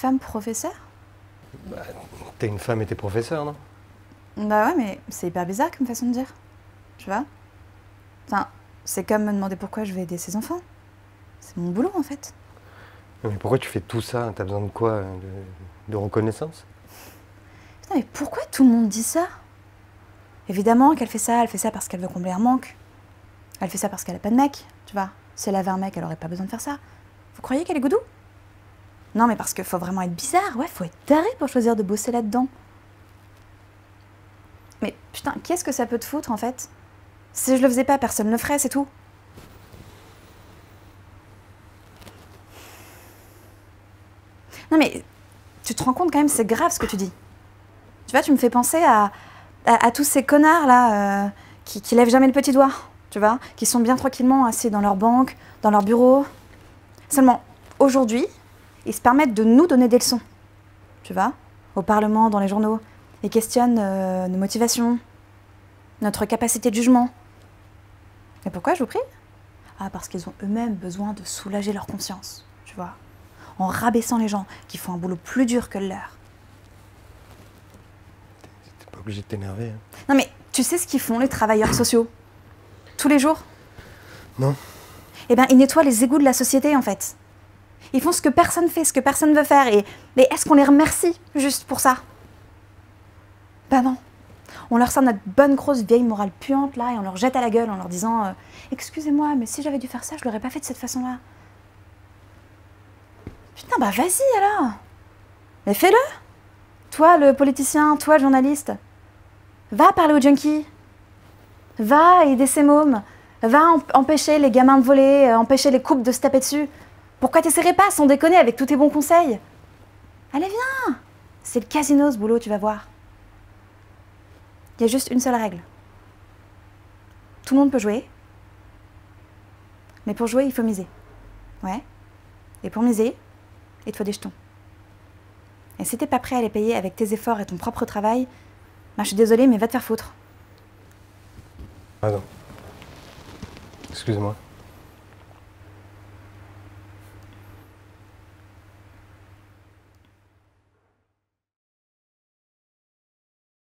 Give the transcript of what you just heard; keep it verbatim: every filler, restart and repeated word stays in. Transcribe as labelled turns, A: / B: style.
A: femme professeur?
B: Bah, t'es une femme et t'es professeur, non?
A: Bah ouais, mais c'est hyper bizarre comme façon de dire. Tu vois? Enfin, c'est comme me demander pourquoi je vais aider ses enfants. C'est mon boulot, en fait.
B: Mais pourquoi tu fais tout ça? T'as besoin de quoi? De, de reconnaissance?
A: Putain, mais pourquoi tout le monde dit ça? Évidemment qu'elle fait ça, elle fait ça parce qu'elle veut combler un manque. Elle fait ça parce qu'elle a pas de mec, tu vois. Si elle avait un mec, elle aurait pas besoin de faire ça. Vous croyez qu'elle est goudou? Non, mais parce qu'il faut vraiment être bizarre, ouais, faut être taré pour choisir de bosser là-dedans. Mais putain, qu'est-ce que ça peut te foutre, en fait? Si je le faisais pas, personne ne le ferait, c'est tout. Non, mais tu te rends compte quand même, c'est grave ce que tu dis. Tu vois, tu me fais penser à, à, à tous ces connards, là, euh, qui, qui lèvent jamais le petit doigt, tu vois, qui sont bien tranquillement assis dans leur banque, dans leur bureau. Seulement, aujourd'hui, ils se permettent de nous donner des leçons, tu vois, au Parlement, dans les journaux. Ils questionnent euh, nos motivations, notre capacité de jugement. Et pourquoi, je vous prie? Ah, parce qu'ils ont eux-mêmes besoin de soulager leur conscience, tu vois, en rabaissant les gens qui font un boulot plus dur que le leur.
B: T'es pas obligé de t'énerver. Hein.
A: Non mais, tu sais ce qu'ils font, les travailleurs sociaux? Tous les jours?
B: Non.
A: Eh bien, ils nettoient les égouts de la société, en fait. Ils font ce que personne fait, ce que personne veut faire. Et mais est-ce qu'on les remercie juste pour ça? Ben non. On leur sort notre bonne grosse vieille morale puante, là, et on leur jette à la gueule en leur disant euh, « Excusez-moi, mais si j'avais dû faire ça, je l'aurais pas fait de cette façon-là. » Putain, bah vas-y, alors. Mais fais-le. Toi, le politicien, toi, le journaliste. Va parler aux junkies. Va aider ces mômes. Va empêcher les gamins de voler, euh, empêcher les couples de se taper dessus. Pourquoi t'essaierais pas, sans déconner, avec tous tes bons conseils? Allez, viens. C'est le casino, ce boulot, tu vas voir. Il y a juste une seule règle. Tout le monde peut jouer. Mais pour jouer, il faut miser. Ouais. Et pour miser, il te faut des jetons. Et si t'es pas prêt à les payer avec tes efforts et ton propre travail, ben je suis désolée, mais va te faire foutre.
B: Pardon. Excuse-moi.